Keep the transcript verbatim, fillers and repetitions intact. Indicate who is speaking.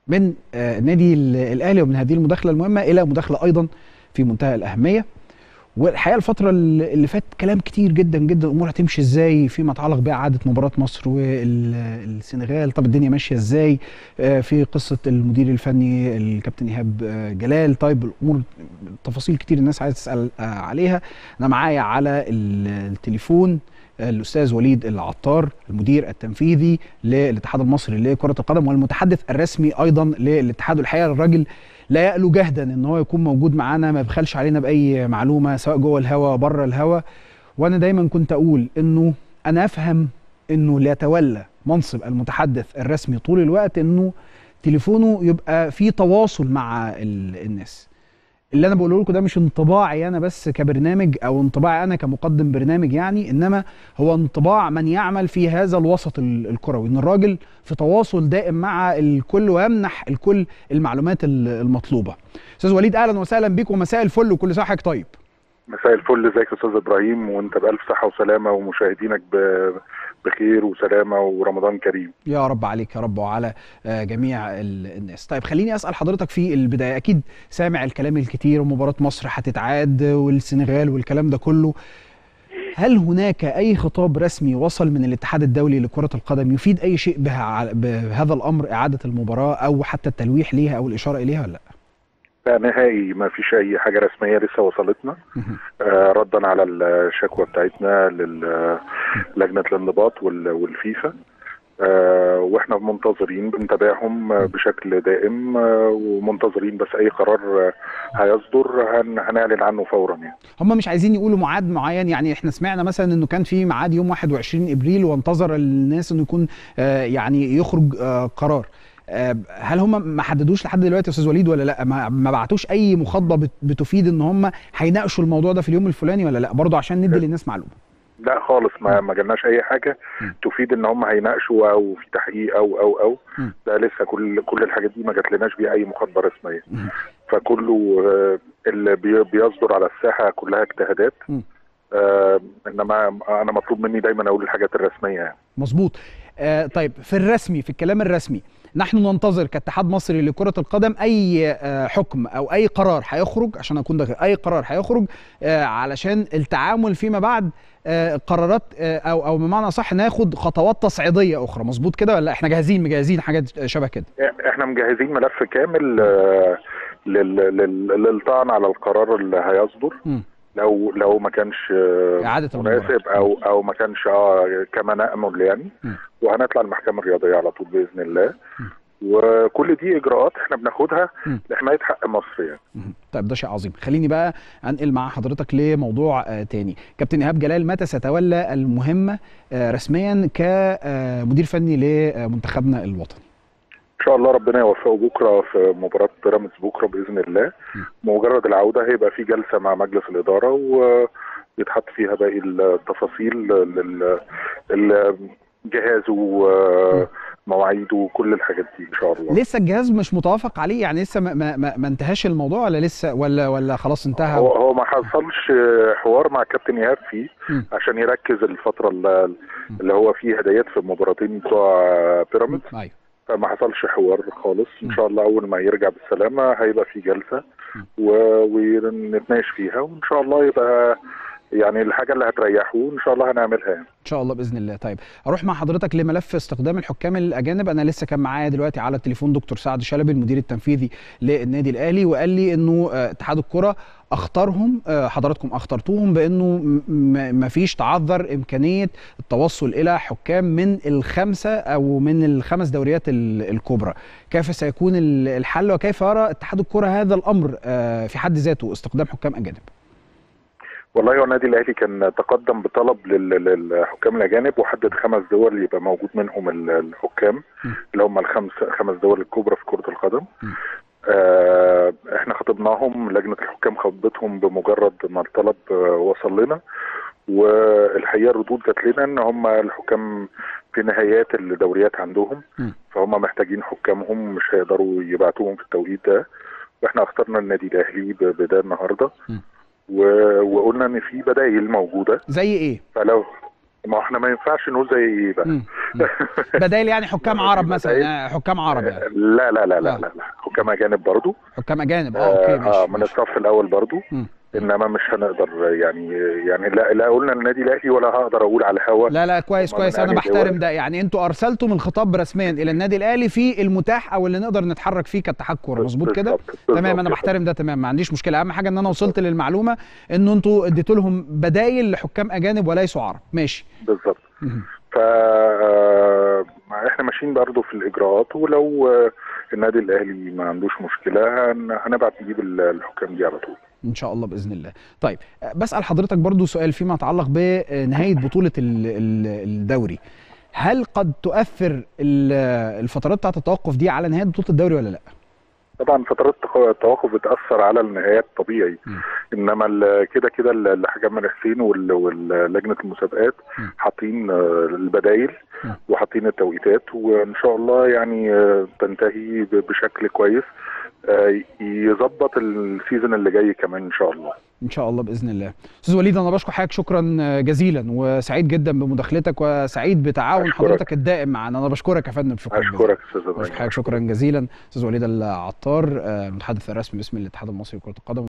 Speaker 1: من النادي الاهلي ومن هذه المداخله المهمه الى مداخله ايضا في منتهى الاهميه. والحقيقه الفتره اللي فات كلام كتير جدا جدا، الامور هتمشي ازاي فيما يتعلق باعاده مباراه مصر والسنغال، طب الدنيا ماشيه ازاي في قصه المدير الفني الكابتن ايهاب جلال، طيب الامور تفاصيل كتير الناس عايزه تسال عليها. انا معايا على التليفون الاستاذ وليد العطار، المدير التنفيذي للاتحاد المصري لكره القدم والمتحدث الرسمي ايضا للاتحاد. الحقيقه الراجل لا يألو جهدا ان هو يكون موجود معانا، ما بخلش علينا باي معلومه سواء جوه الهوا بره الهوا. وانا دايما كنت اقول انه انا افهم انه اللي يتولى منصب المتحدث الرسمي طول الوقت انه تليفونه يبقى فيه تواصل مع الناس. اللي انا بقوله لكم ده مش انطباعي انا بس كبرنامج او انطباعي انا كمقدم برنامج يعني، انما هو انطباع من يعمل في هذا الوسط الكروي، ان الراجل في تواصل دائم مع الكل ويمنح الكل المعلومات المطلوبه. استاذ وليد اهلا وسهلا بيك ومساء الفل وكل سنه وحضرتك طيب.
Speaker 2: مساء الفل، ازيك يا استاذ ابراهيم وانت بالف صحه وسلامه ومشاهدينك بخير وسلامه ورمضان كريم.
Speaker 1: يا رب عليك يا رب وعلى جميع الناس. طيب خليني اسال حضرتك في البدايه، اكيد سامع الكلام الكتير ومباراه مصر هتتعاد والسنغال والكلام ده كله، هل هناك اي خطاب رسمي وصل من الاتحاد الدولي لكره القدم يفيد اي شيء بهذا الامر، اعاده المباراه او حتى التلويح ليها او الاشاره اليها ولا لا؟
Speaker 2: لا نهائي، ما فيش اي حاجه رسميه لسه وصلتنا آه ردا على الشكوى بتاعتنا للجنه الانضباط والفيفا، آه واحنا منتظرين بنتابعهم بشكل دائم، آه ومنتظرين بس اي قرار آه هيصدر هن هنعلن عنه فورا. يعني
Speaker 1: هم مش عايزين يقولوا ميعاد معين؟ يعني احنا سمعنا مثلا انه كان في ميعاد يوم واحد وعشرين ابريل وانتظر الناس انه يكون آه يعني يخرج آه قرار، هل هم ما حددوش لحد دلوقتي يا استاذ وليد ولا لا؟ ما بعتوش اي مخاطبه بتفيد ان هم هيناقشوا الموضوع ده في اليوم الفلاني ولا لا؟ برضه عشان ندي للناس معلومه.
Speaker 2: لا خالص، ما ما جالناش اي حاجه م. تفيد ان هم هيناقشوا او في تحقيق او او او م. ده لسه كل كل الحاجات دي ما جاتلناش بيها اي مخاطبه رسميه. م. فكله اللي بيصدر على الساحه كلها اجتهادات، آه انما انا مطلوب مني دايما اقول الحاجات الرسميه. يعني
Speaker 1: مظبوط. آه طيب في الرسمي، في الكلام الرسمي، نحن ننتظر كاتحاد مصري لكرة القدم أي حكم أو أي قرار هيخرج، عشان أكون دقيق، أي قرار هيخرج علشان التعامل فيما بعد قرارات أو أو بمعنى صح ناخد خطوات تصعيدية أخرى، مظبوط كده ولا إحنا جاهزين مجهزين حاجات شبه كده؟
Speaker 2: إحنا مجهزين ملف كامل للطعن على القرار اللي هيصدر. م. لو لو ما كانش مناسب او او ما كانش اه كما نأمل يعني، م. وهنطلع المحكمه الرياضيه على طول باذن الله. م. وكل دي اجراءات احنا بناخدها م. لحمايه حق مصر يعني.
Speaker 1: م. طيب ده شيء عظيم. خليني بقى انقل مع حضرتك لموضوع آه تاني. كابتن ايهاب جلال متى سيتولى المهمه آه رسميا كمدير فني لمنتخبنا الوطني؟
Speaker 2: ان شاء الله ربنا يوفقه بكره في مباراه بيراميدز بكره باذن الله. مجرد العوده هيبقى في جلسه مع مجلس الاداره ويتحط فيها باقي التفاصيل للجهاز ومواعيده وكل الحاجات دي ان شاء الله.
Speaker 1: لسه الجهاز مش متوافق عليه يعني؟ لسه ما, ما, ما انتهاش الموضوع ولا لسه ولا ولا خلاص انتهى؟
Speaker 2: هو هو ما حصلش حوار مع كابتن ايهاب فيه م. عشان يركز الفتره اللي هو فيها ديت في المباراتين بتوع بيراميدز.
Speaker 1: ايوه
Speaker 2: فما حصلش حوار خالص. ان شاء الله اول ما يرجع بالسلامه هيبقى في جلسه ونتناقش فيها، وان شاء الله يبقى يعني الحاجه اللي هتريحه ان شاء الله هنعملها يعني.
Speaker 1: ان شاء الله باذن الله. طيب اروح مع حضرتك لملف استخدام الحكام الاجانب. انا لسه كان معايا دلوقتي على التليفون دكتور سعد شلبي المدير التنفيذي للنادي الاهلي، وقال لي انه اتحاد الكره اختارهم، حضراتكم اخترتوهم بانه ما فيش تعذر امكانيه التوصل الى حكام من الخمسه او من الخمس دوريات الكبرى. كيف سيكون الحل وكيف يرى اتحاد الكره هذا الامر في حد ذاته استخدام حكام اجانب؟
Speaker 2: والله هو النادي الاهلي كان تقدم بطلب للحكام الاجانب وحدد خمس دول يبقى موجود منهم الحكام م. اللي هم الخمس خمس دول الكبرى في كرة القدم. آه احنا خطبناهم، لجنة الحكام خطبتهم بمجرد ما الطلب آه وصل لنا، والحقيقة الردود جات لنا ان هم الحكام في نهايات الدوريات عندهم م. فهم محتاجين حكامهم، مش هيقدروا يبعتوهم في التوقيت ده، واحنا اخترنا النادي الاهلي بده النهارده م. وقلنا ان في بدائل موجوده.
Speaker 1: زي ايه؟
Speaker 2: فلو ما احنا ما ينفعش نقول زي ايه بقى.
Speaker 1: مم. مم. بدايل يعني حكام عرب مثلا، يعني حكام عرب يعني.
Speaker 2: لا لا لا لا
Speaker 1: آه.
Speaker 2: لا, لا. حكام اجانب برضو.
Speaker 1: حكام اجانب اه اوكي ماشي.
Speaker 2: اه من الصف الاول برضو.
Speaker 1: مم.
Speaker 2: انما مش هنقدر يعني يعني لا لا قلنا النادي الاهلي ولا هقدر اقول على الهوا.
Speaker 1: لا لا كويس كويس، انا بحترم ده. يعني انتوا ارسلتم الخطاب رسميا الى النادي الاهلي في المتاح او اللي نقدر نتحرك فيه كاتحاد كوره، مظبوط كده؟ تمام، انا بحترم ده تمام، ما عنديش مشكله. اهم حاجه ان انا وصلت للمعلومه ان انتوا اديتوا لهم بدايل لحكام اجانب وليسوا عرب. ماشي
Speaker 2: بالظبط. ف احنا ماشيين برضه في الاجراءات، ولو النادي الاهلي ما عندوش مشكله هنبعت نجيب الحكام دي على طول
Speaker 1: ان شاء الله باذن الله. طيب بسال حضرتك برضو سؤال فيما يتعلق بنهايه بطوله الدوري، هل قد تؤثر الفترات بتاعه التوقف دي على نهايه بطوله الدوري ولا لا؟
Speaker 2: طبعا فترات التوقف بتاثر على النهايات طبيعي، م. انما كده كده الحكام منافسين ولجنه المسابقات حاطين البدايل وحاطين التوقيتات، وان شاء الله يعني تنتهي بشكل كويس يظبط السيزون اللي جاي كمان ان شاء الله.
Speaker 1: ان شاء الله باذن الله. استاذ وليد انا بشكر حضرتك شكرا جزيلا، وسعيد جدا بمداخلتك، وسعيد بتعاون أشكرك. حضرتك الدائم معنا. انا بشكرك يا فندم. شكرا
Speaker 2: اشكرك استاذ
Speaker 1: ابراهيم. حضرتك شكرا جزيلا. استاذ وليد العطار المتحدث الرسمي باسم الاتحاد المصري لكره القدم.